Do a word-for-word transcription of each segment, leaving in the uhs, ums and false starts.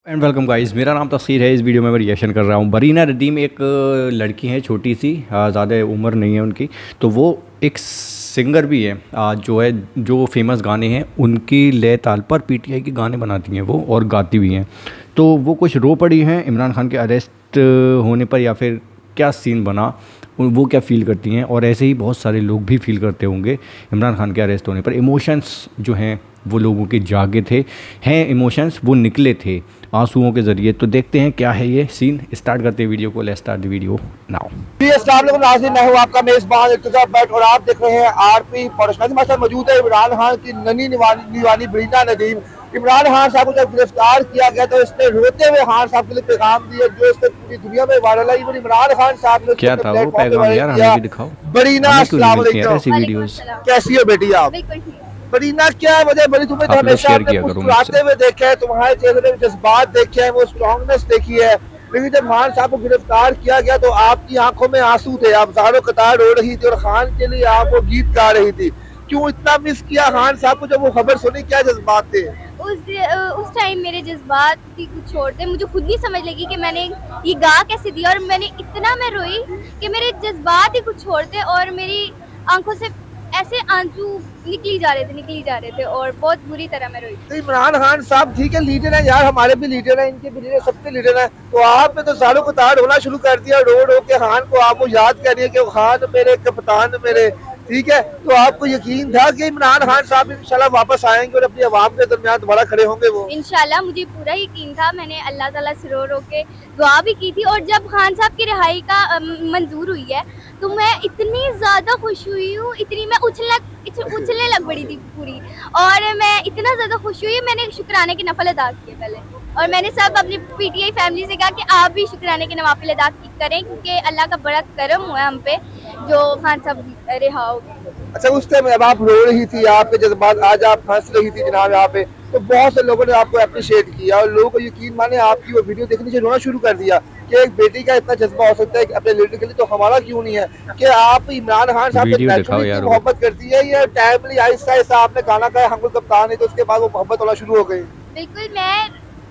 And welcome guys, मेरा नाम तस्वीर है। इस वीडियो में मैं रिएक्शन कर रहा हूँ। बरीना रदीम एक लड़की है, छोटी सी, ज़्यादा उम्र नहीं है उनकी। तो वो एक सिंगर भी है, आ, जो है जो फेमस गाने हैं उनकी लय ताल पर पीटीआई के गाने बनाती हैं वो, और गाती भी हैं। तो वो कुछ रो पड़ी हैं इमरान खान के अरेस्ट होने पर, या फिर क्या सीन बना, वो क्या फ़ील करती हैं। और ऐसे ही बहुत सारे लोग भी फील करते होंगे इमरान खान के अरेस्ट होने पर। इमोशंस जो हैं वो लोगों के जागे थे, हैं इमोशंस, वो निकले थे आंसुओं के ज़रिए। तो देखते हैं क्या है ये सीन। स्टार्ट करते हैं वीडियो को। Let's start the video now. नाज़रीन, मैं हूं आपका मेज़बान इर्तिज़ा भट्ट और आप देख रहे हैं आरपी प्रोडक्शन। हमारे साथ मौजूद है इमरान खान की ननी दीवानी बरीना नदीम। इमरान खान साहब को जब गिरफ्तार किया गया तो इसने रोते हुए खान साहब के लिए पैगाम दिया, जो इसने पूरी दुनिया में वायरल है। इवन इमरान खान साहब ने क्या था वो पैगाम यार, हमें भी दिखाओ। बरीना, अस्सलाम वालेकुम, वीडियोस कैसी हो बेटी आप? बरीना, क्या वजह बड़ी, तुम्हें तो हमेशा आपने मुस्कुराते हुए देखा है, तुम्हारे चेहरे में जज्बात देखे हैं, वो स्ट्रॉन्गनेस देखी है। लेकिन जब खान साहब को गिरफ्तार किया गया तो आपकी आंखों में आंसू थे, आप ज़ारो कतार रो रही थी और खान के लिए आप वो गीत गा रही थी। क्यों इतना मिस किया खान साहब को जब वो खबर सुनी? क्या जज्बात थे उस उस टाइम? मेरे जज्बात ही कुछ और थे। मुझे खुद नहीं समझ लगी कि मैंने ये गा कैसे दिया, और मैंने इतना मैं रोई कि मेरे जज्बात ही कुछ और थे, और मेरी आंखों से ऐसे आंसू निकली जा रहे थे निकली जा रहे थे और बहुत बुरी तरह मैं रोई। तो इमरान खान साहब ठीक है, लीडर है यार, हमारे भी लीडर है, इनके भी लीडर, सबके लीडर है। तो आपने तो सालों को तार होना शुरू कर दिया, रो रो के खान को आप वो याद कर रही है कि खान मेरे, कप्तान मेरे, ठीक है। तो आपको यकीन था कि इमरान खान साहब इंशाल्लाह वापस आएंगे और अपनी आवाम के दरमियान दोबारा खड़े होंगे? वो इंशाल्लाह मुझे पूरा यकीन था। मैंने अल्लाह ताला से रो रो के दुआ भी की थी, और जब खान साहब की रिहाई का मंजूर हुई है तो मैं इतनी ज़्यादा खुश हुई हूँ, इतनी मैं उछलने उछलने लग पड़ी थी पूरी, और मैं इतना ज़्यादा खुश हुई, मैंने शुक्राने के नफल अदा किए पहले, और मैंने सब अपनी पीटीआई फैमिली से कहा कि आप भी शुक्राने के नवाफिल अदा करें, क्योंकि अल्लाह का बड़ा करम हुआ है हम पे जो खान साहब रिहा हो गए। अच्छा, उस टाइम अब आप रो रही थी, आपके जज्बात, आज आप हंस रही थी जनाब यहाँ पे, तो बहुत से लोगों ने आपको अप्रिशिएट किया और लोगों को यकीन माने आपकी वो वीडियो देखने से रोना शुरू कर दिया कि एक बेटी का इतना जज्बा हो सकता है अपने लीडर के लिए, तो हमारा क्यों नहीं है? कि आप इमरान खान साहब से मोहब्बत करती है या टाइमली आहिस्ता आहिस्ता आपने गाना गाया हम कप्तान है तो उसके बाद वो मोहब्बत होना शुरू हो गई? बिल्कुल, मैं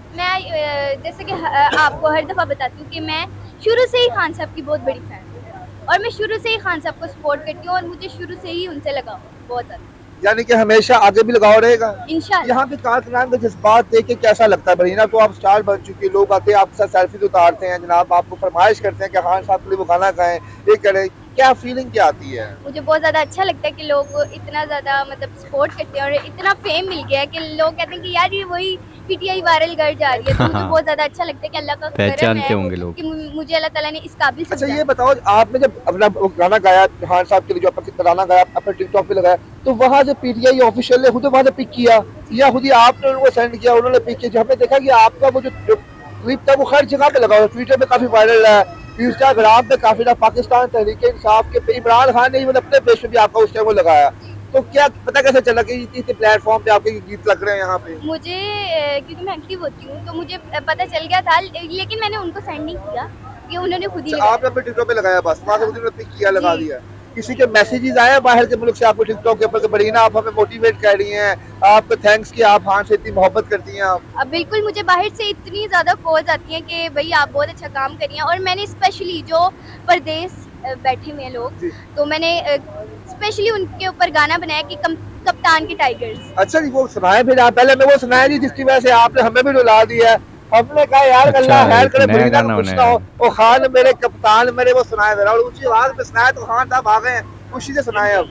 मैं जैसे कि आपको हर दफ़ा बताती हूँ कि मैं शुरू से ही खान साहब की बहुत बड़ी फैन हूँ, और मैं शुरू से ही खान साहब को सपोर्ट करती हूँ, और मुझे शुरू से ही उनसे लगाव बहुत ज़्यादा। यानी कि हमेशा आगे भी लगाव रहेगा इंशाल्लाह। यहाँ पे कारकुनान का जज्बात देख के कैसा लगता है बरीना? तो आप स्टार बन चुकी, लोग आते हैं आपके साथ सेल्फी उतारते हैं जनाब, आपको फरमाइश करते हैं कि खान साहब के लिए वो गाना गाएं, ये करें, क्या फीलिंग क्या आती है? मुझे बहुत ज़्यादा अच्छा लगता है कि लोग इतना ज़्यादा मतलब सपोर्ट करते हैं, और इतना फेम मिल गया है कि लोग कहते हैं कि यार ये वही पीटीआई वायरल कर जा रही है। तो मुझे बहुत ज़्यादा अच्छा लगता है कि अल्लाह का पहचानते होंगे लोग कि मुझे अल्लाह ताला ने इस काबिल। अच्छा ये बताओ, आपने जब अपना गाना गाया खान साहब के लिए, जो अपना गाना गाया अपने टिकटॉक पे लगाया, तो वहाँ से पीटीआई ऑफिशियल ने खुद वहाँ से पिक किया या खुद ही आपने उनको सेंड किया, उन्होंने पिक किया? हमने देखा कि आपका वो जो क्लिप था वो हर जगह पे लगा हुआ, ट्विटर पे काफी वायरल है, इंस्टाग्राम पे काफी, पाकिस्तान तहरीक इंसाफ के पे इमरान खान ने अपने पेज पे भी आपका उस टाइम वो लगाया। तो क्या पता कैसे चला कि इतने प्लेटफॉर्म पे आपके गीत लग रहे हैं यहाँ पे? मुझे क्योंकि मैं एक्टिव होती हूँ तो मुझे पता चल गया था, लेकिन मैंने उनको सेंड नहीं किया, कि उन्होंने खुद ही आपने अपने टिकटॉक पे लगाया, बस वहाँ से उन्होंने पिक किया, लगा दिया। किसी के मैसेजेस आए बाहर के मुल्क से आपको टिकटॉक के ऊपर, बरीना आप हमें मोटिवेट कर रही हैं, आपको थैंक्स कि आप खान से इतनी मोहब्बत करती हैं आप? अब बिल्कुल, मुझे बाहर से इतनी ज़्यादा कॉल्स आती हैं कि भाई आप बहुत अच्छा काम कर रही हैं, और मैंने स्पेशली जो परदेश बैठे हुए लोग, तो मैंने स्पेशली उनके ऊपर गाना बनाया कि कम, कप्तान के टाइगर्स। अच्छा जी, वो सुनाए फिर आप? पहले मैं वो सुनाया जी जिसकी वजह से आपने हमें भी रुला दिया है। हमने कहा यार अच्छा, अल्लाह खैर करे, बरीना को कुछ ना हो, वो खान मेरे कप्तान मेरे, वो सुनाया जरा, और ऊंची आवाज में सुनाया तो खान साहब आ गए, खुशी से सुनाए। अब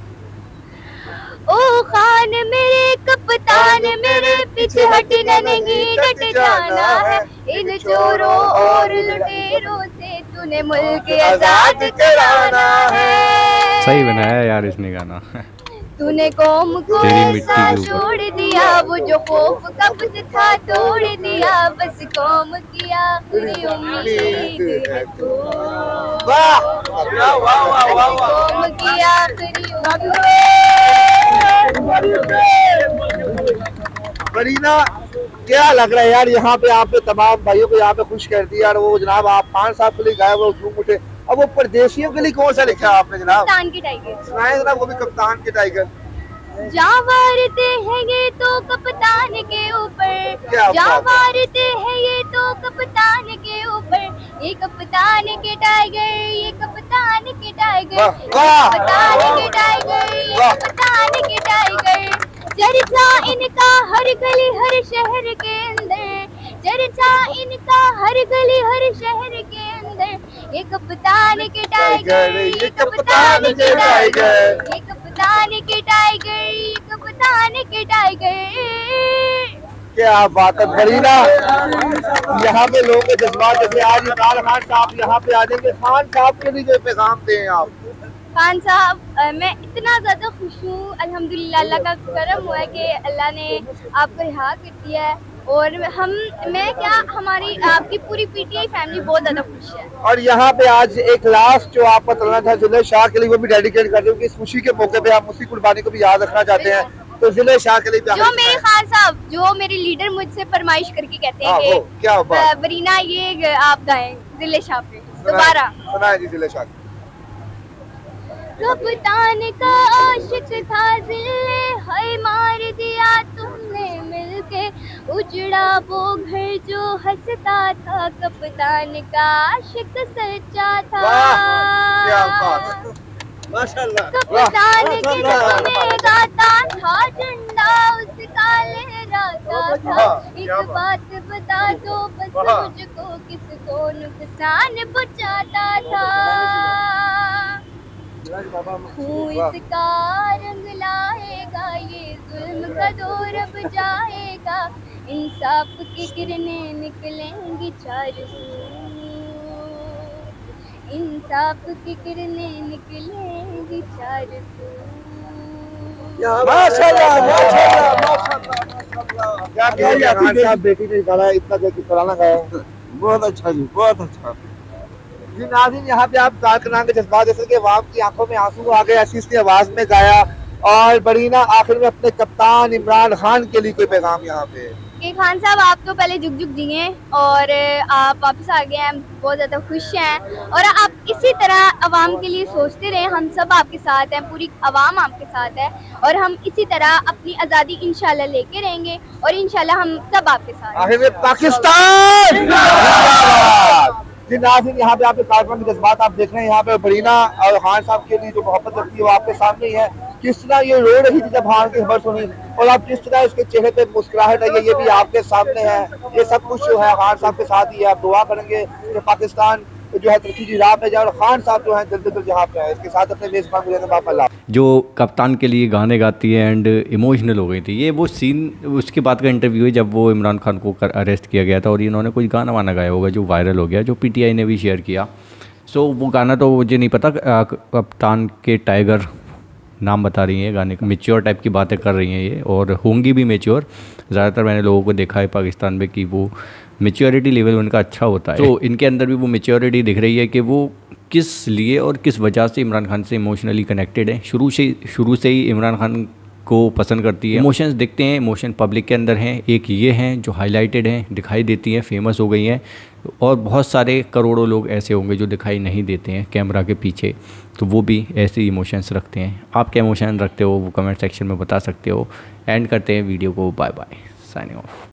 ओ खान मेरे कप्तान मेरे, पीछे हटना नहीं, डट जाना है, इन चोरों और लुटेरों से तूने मुल्क आजाद कराना है। सही बनाया यार इसने गाना। तूने कौम को ऐसा छोड़ दिया, वो जो खौफ कब्ज था तोड़ दिया, बस कौम की आखिरी उम्मीद है तू, कौम की आखिरी उम्मीद। बरीना, क्या लग रहा है यार यहाँ पे आपने तमाम भाइयों को यहाँ पे खुश कर दिया, और वो जनाब आप खान साहब के लिए गाए वो झूम उठे, अब वो परदेशियों के लिए कौन सा लिखा आपने जनाब? कप्तान के टाइगर सुनाए जनाब, वो भी कप्तान के टाइगर। जा वारते हैं ये तो कप्तान के ऊपर, क्या जा बात है। वारते हैं ये तो कप्तान के ऊपर, ये कप्तान के टाइगर, ये कप्तान के टाइगर, वाह, ये वाह। कप्तान के टाइगर, ये वाह। कप्तान के टाइगर। चर्चा इनका हर गली हर शहर के अंदर, चर्चा इनका हर गली हर शहर के अंदर, ये कप्तान के टाइगर, ये कप्तान के टाइगर, ये कप्तान के टाइगर, ये कप्तान के टाइगर। क्या बात है बरीना, यहाँ पे लोगों के जज्बात जैसे आज इमरान खान साहब यहाँ पे आ जाएंगे, खान साहब के लिए जो पैगाम दें आप। खान साहब, अ, मैं इतना ज़्यादा खुश हूँ, अल्हम्दुलिल्लाह अल्लाह का करम हुआ है कि अल्लाह ने आपको रिहा कर दिया है। और हम मैं क्या हमारी आपकी पूरी पीटीआई फैमिली बहुत ज़्यादा खुश है। और यहाँ पे आज एक लास्ट जो आपका चलना था जिले शाह के लिए, वो भी डेडिकेट कर दूँ कि इस खुशी के मौके पे हम उसी कुर्बानी को भी याद रखना चाहते हैं, तो जिले शाह के लिए भी जो मेरे खान साहब, जो मेरे लीडर मुझसे फरमाइश करके कहते हैं हाँ, कि वो, क्या बात। अ, बरीना ये आप गाएं जिले शाह पे दोबारा। सुनाए जी जिले शाह। कप्तान का आशिक था जिले, हाय मार दिया तुमने मिलके, उजड़ा वो घर जो हंसता था, कप्तान का आशिक सच्चा था। क्या बात है, माशाल्लाह। कप्तान की में गाता था, झंडा उसका लहराता था। एक बात बता दो बस मुझको, किसको नुकसान पहुंचाता था। खून इसका रंग लाएगा, ये जुल्म का दौर अब जाएगा, इंसाफ की किरणें निकलेंगी चारों, इंसाफ की किरणें निकलेंगी चारों। माशाल्लाह माशाल्लाह माशाल्लाह। क्या कहिए खान साहब, बेटी ने गाना इतना देख तराना गाया, बहुत अच्छा जी, बहुत अच्छा जी। नाज़रीन, यहाँ पे आप कारकुनान के जज्बात जैसे कि अवाम की आंखों में आंसू आ गए, ऐसी इसकी आवाज में गाया। और बरीना आखिर में अपने कप्तान इमरान खान के लिए कोई पैगाम यहाँ पे? कि खान साहब आप तो पहले जुग जुग जिए और आप वापस आ गए हैं, हम बहुत ज़्यादा खुश हैं। और आप इसी तरह आवाम के लिए सोचते रहें, हम सब आपके साथ हैं, पूरी आवाम आपके साथ है, और हम इसी तरह अपनी आज़ादी इंशाल्लाह लेके रहेंगे और इंशाल्लाह हम सब आपके साथ हैं। आखिर में पाकिस्तान जी। नाज़रीन, यहाँ पे आपके कारकुनान के जज्बात आप देख रहे हैं, यहाँ पे बरीना और खान साहब के लिए जो मोहब्बत रखती है वो आपके सामने ही है। किस तरह ये रो रही थी जब हार की खबर सुनी, और आप जिस तरह इसके चेहरे पे मुस्कुराहट है, ये भी आपके सामने है। ये सब कुछ जो है खान साहब के साथ ही है। आप दुआ करेंगे कि पाकिस्तान जो है तरक्की की राह पे जाए, और खान साहब जो है जल्द जल्द जहाँ पे है। इसके साथ अपने मेजबान गुलेन बाप अल्लाह जो कप्तान के लिए गाने गाती है एंड इमोशनल हो गई थी। ये वो सीन उसके बाद का इंटरव्यू है जब वो इमरान खान को कर अरेस्ट किया गया था और इन्होंने कोई गाना वाना गाया होगा जो वायरल हो गया, जो पीटीआई ने भी शेयर किया। सो वो गाना तो मुझे नहीं पता, कप्तान के टाइगर नाम बता रही हैं गाने का, मेच्योर टाइप की बातें कर रही हैं ये, और होंगी भी मेच्योर। ज़्यादातर मैंने लोगों को देखा है पाकिस्तान में कि वो मेच्योरिटी लेवल उनका अच्छा होता है। तो इनके अंदर भी वो मेच्योरिटी दिख रही है कि वो किस लिए और किस वजह से इमरान खान से इमोशनली कनेक्टेड है। शुरू से शुरू से ही इमरान खान को पसंद करती है। इमोशंस दिखते हैं, इमोशन पब्लिक के अंदर हैं। एक ये हैं जो हाईलाइटेड हैं, दिखाई देती हैं, फेमस हो गई हैं, और बहुत सारे करोड़ों लोग ऐसे होंगे जो दिखाई नहीं देते हैं कैमरा के पीछे, तो वो भी ऐसे इमोशंस रखते हैं। आप क्या इमोशन रखते हो वो कमेंट सेक्शन में बता सकते हो। एंड करते हैं वीडियो को, बाय बाय, साइनिंग ऑफ।